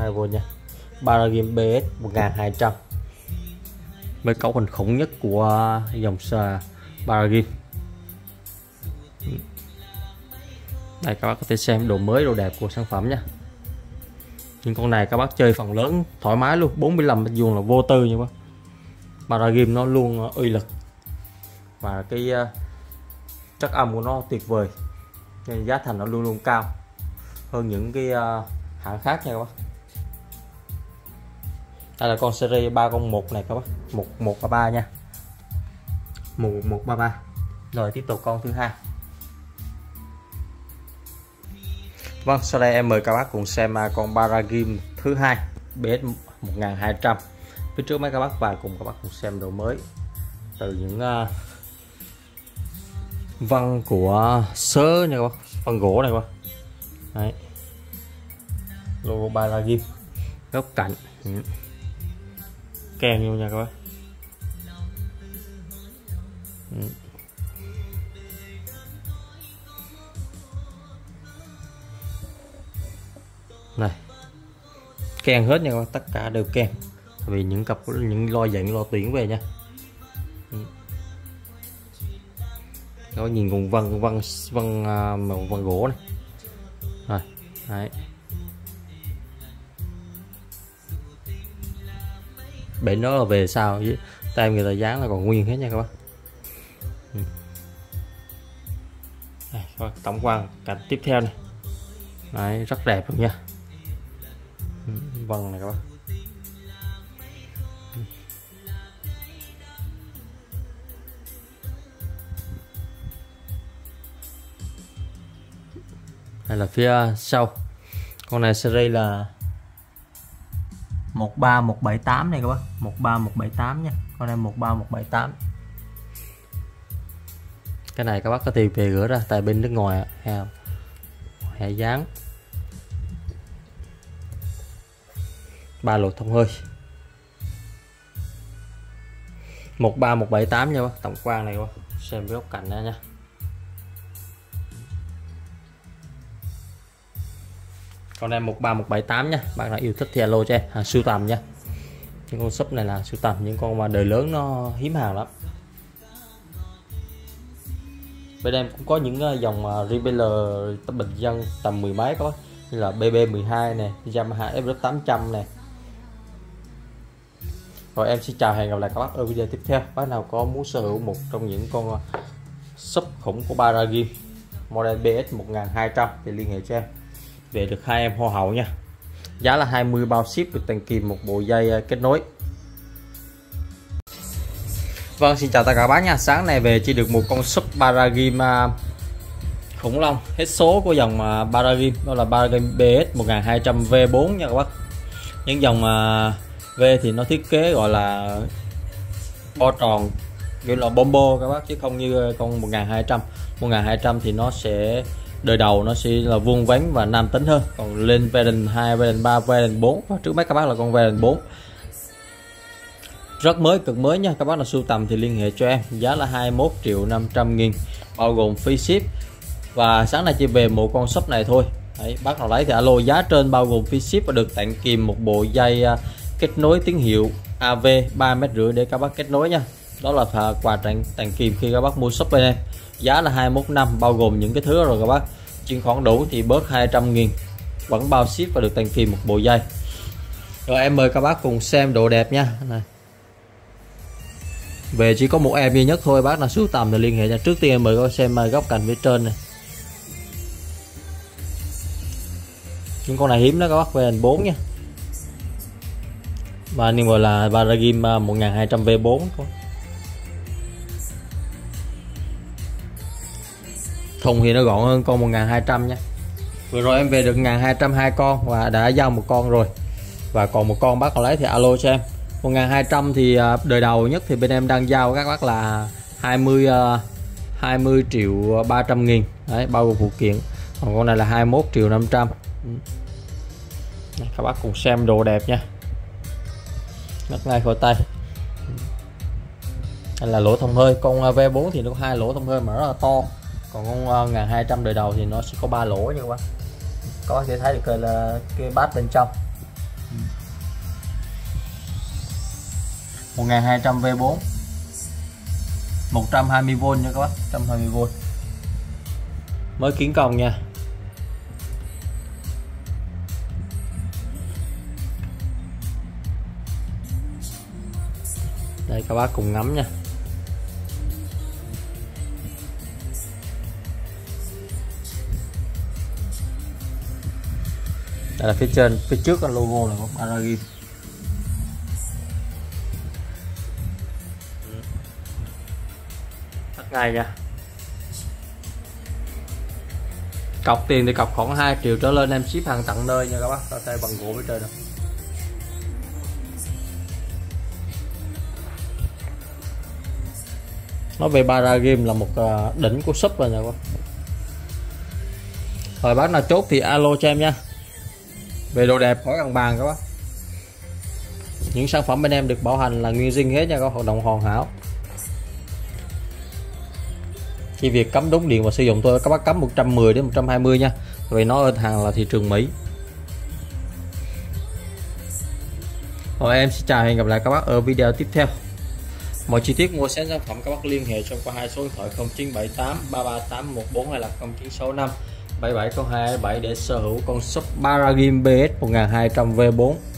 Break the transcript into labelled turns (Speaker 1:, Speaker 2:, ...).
Speaker 1: 2V nha. Paragym BS 1200 với cấu hình khủng nhất của dòng xe Paragym. Đây các bác có thể xem độ mới độ đẹp của sản phẩm nha. Nhưng con này các bác chơi phần lớn thoải mái luôn, 45 mét vuông là vô tư nha bác. Paragym nó luôn uy lực và cái chất âm của nó tuyệt vời, nên giá thành nó luôn luôn cao hơn những cái hãng khác nha các bác. Đây là con series 301 này các bác, 1133 nha, 1133. Rồi tiếp tục con thứ hai. Vâng, sau đây em mời các bác cùng xem con Paragym thứ hai BS 1200. Phía trước mấy các bác và cùng các bác cùng xem độ mới từ những vân của sớ nha các bác, vân gỗ này các bác. Đấy, logo Paragym, góc cạnh kèm vô nha các bác. Này, kèn hết nha các bác, tất cả đều kèn vì những cặp những lo dẫn lo tuyển về nha. Có nhìn cùng vân gỗ này. Rồi, đấy. Bể nó là về sao chứ tay người ta dán là còn nguyên hết nha các bác. Đây, tổng quan cảnh tiếp theo này. Đấy, rất đẹp luôn nha. Vâng này các bác. Đây là phía sau. Con này series là 13178 này các bác, 13178 nha. Con này 13178. Cái này các bác có tiền về gửi ra tại bên nước ngoài hay dán. 3 lỗ thông hơi. 13178 nha bác, tổng quan này các bác. Xem góc cạnh này nha. Con em 13178 nha, bạn nào yêu thích thì alo cho em, sưu tầm nha. Những con súp này là sưu tầm, những con mà đời lớn nó hiếm hàng lắm. Bên em cũng có những dòng Repeller bình dân tầm 10 mấy các bác, như là BB12 này, Yamaha FR800 này. Rồi em xin chào, hẹn gặp lại các bác ở video tiếp theo. Bác nào có muốn sở hữu một trong những con súp khủng của Paragym model BS 1200 thì liên hệ cho em, về được hai em hoa hậu nha. Giá là 20 bao ship, được tặng kèm một bộ dây kết nối. Vâng, xin chào tất cả các bác nha. Sáng nay về chỉ được một con súp Paragym khủng long hết số của dòng Paragym, đó là Paragym BS 1200 V4 nha các bác. Những dòng V thì nó thiết kế gọi là bo tròn, kiểu là bombo các bác, chứ không như con 1200. 1200 thì nó sẽ đời đầu nó sẽ là vuông vắn và nam tính hơn, còn lên variant 2, variant 3, variant 4 và trước mắt các bác là con variant 4 rất mới, cực mới nha. Các bác nào sưu tầm thì liên hệ cho em, giá là 21.500.000 bao gồm phí ship. Và sáng nay chỉ về một con súp này thôi. Đấy, bác nào lấy thì alo, giá trên bao gồm phí ship và được tặng kèm một bộ dây kết nối tín hiệu AV 3,5 m để các bác kết nối nha. Đó là quà tặng kèm khi các bác mua súp bên em. Giá là 21 năm bao gồm những cái thứ rồi các bác. Chuyển khoản đủ thì bớt 200.000, vẫn bao ship và được tặng kèm một bộ dây. Rồi em mời các bác cùng xem độ đẹp nha. Này, về chỉ có một em duy nhất thôi, bác nào sưu tầm thì liên hệ nha. Trước tiên em mời các bác xem góc cạnh phía trên này. Những con này hiếm đó các bác, về 4 nha. Và nhưng mà là Paragym 1200 V4 thôi. Thùng thì nó gọn hơn con 1200 nha. Vừa rồi em về được 1200 2 con và đã giao một con rồi, và còn một con bác còn lấy thì alo cho em. 1200 thì đời đầu nhất thì bên em đang giao các bác là 20.300.000 đấy, bao gồm phụ kiện. Còn con này là 21.500.000. Các bác cùng xem đồ đẹp nha, ngắt ngay khỏi tay. Đây là lỗ thông hơi. Con V4 thì nó có 2 lỗ thông hơi mà rất là to, còn con 1200 đời đầu thì nó sẽ có 3 lỗ nha các bác. Có thể thấy được là cái bát bên trong. 1200V4 120V nha các bác, 120V mới kiến công nha. Đây các bác cùng ngắm nha. Đây là phía trên, phía trước là logo là của Paragim. Tắt ngay nha. Cọc tiền thì cọc khoảng 2 triệu trở lên, em ship hàng tận nơi nha các bác, có tay bằng gỗ phía trên đâu. Nói về Paragim là một đỉnh của shop rồi nha các bác. Rồi bác nào chốt thì alo cho em nha. Về đồ đẹp khỏi cần bàn các bác. Những sản phẩm bên em được bảo hành là nguyên zin hết nha các bác, hoạt động hoàn hảo. Chỉ việc cắm đúng điện và sử dụng thôi, các bác cắm 110 đến 120 nha. Vì nó ở hàng là thị trường Mỹ. Rồi em xin chào, hẹn gặp lại các bác ở video tiếp theo. Mọi chi tiết mua sắm sản phẩm các bác liên hệ cho qua hai số điện thoại 0978 33814 hay là 0965 770227 để sở hữu con shop Paragim BS 1200V4.